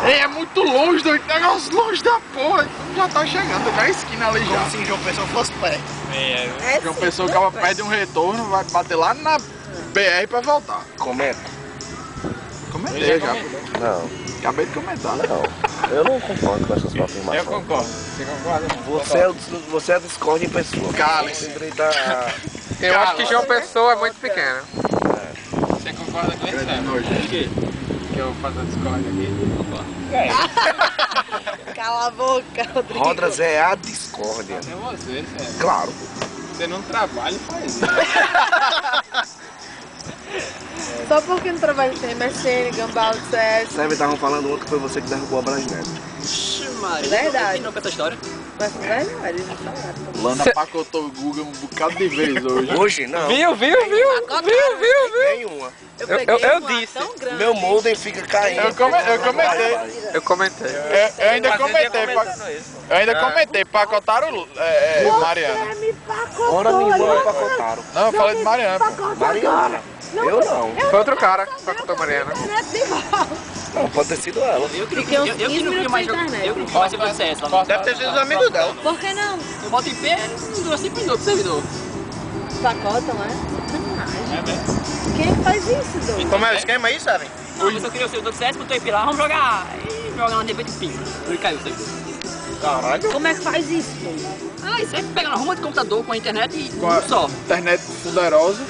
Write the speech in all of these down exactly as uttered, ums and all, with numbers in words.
Ei, é muito longe, doido. Negócio longe da porra. Já tá chegando, na esquina ali já. Como se João Pessoa fosse perto. É, É João sim, Pessoa é acaba perto. perde um retorno, vai bater lá na B R pra voltar. Comenta. Comentei já. Não, Acabei de comentar. não. Eu não concordo com essas afirmações. Eu concordo. Você concorda? Você é, o, você é discorde em pessoa. Cala-se. Sempre tá... Eu acho que João Pessoa é muito pequeno. Você concorda com isso? Grande Né? nojo. Por quê? Que eu faço a discórdia aqui. Cala a boca, Rodrigo. Rodas é a discórdia. É você, sério. Claro. Você não trabalha e faz isso. Só porque no trabalho tem M S N, Gambal, C S. Sabe, estavam falando ontem que foi você que derrubou a Brasnet. Verdade. Não com essa história. Mas verdade, eles falaram. Lana Cê- pacotou o Google um bocado de vezes hoje. Hoje, não. Viu, viu, viu? Viu, viu, viu? Nenhuma. Eu Eu- peguei eu- eu uma disse. tão grande. Meu modem fica caindo. Eu, come, eu comentei. Eu comentei. Eu, eu ainda comentei. pa- Eu ainda comentei. Pacotaram é, é, Mariana. me pacotou, Ora nenhuma eu me pacotaram. Não, eu falei de Mariana. pô. pacotou Mariana. Eu não. Foi outro cara que pacotou a Mariana. Não, pode ter sido ela. Eu que não Fiquei uns eu, eu que quinze não crio minutos mais sem jogo. internet. Eu que não crio mais servidor de C S lá. Deve ter sido os amigos dela. Por que não? Eu boto I P, não dura cinco minutos pro servidor. Pacotam, é? Sacanagem. Quem é que faz isso, doido? Como é o esquema aí, sabem? Não, eu só queria o servidor de C S, botou I P lá, vamos jogar. E jogar na D V de pingo. Ele caiu o servidor. Caralho. Como é que faz isso, doido? Ah, isso aí pega na ruma de computador com a internet e Com a um só. internet poderosa.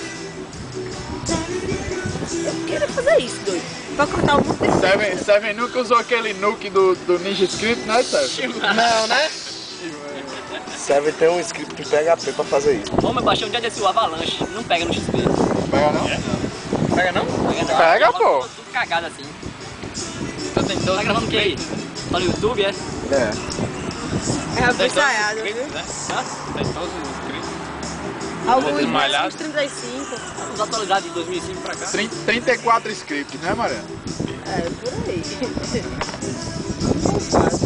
Eu queria fazer isso, doido. Pacotar um monte de Seven, Seven nunca usou aquele nuke do, do Ninja Script, né, Seven? Não, né? Serve ter um script de P H P pra fazer isso. Vamos, eu baixei um dia desse o Avalanche. Não pega no X P. Pega não? Pega não? Pega, Pega, não. pô. Tudo cagado assim. Tá gravando o que aí? Tá no YouTube, é? É. É ensaiado, viu? Né? Tem todos os inscritos. Alguns Malhado. uns trinta e cinco. Os atualizados de dois mil e cinco pra cá. trinta, trinta e quatro scripts, né, Mariana? É, por aí.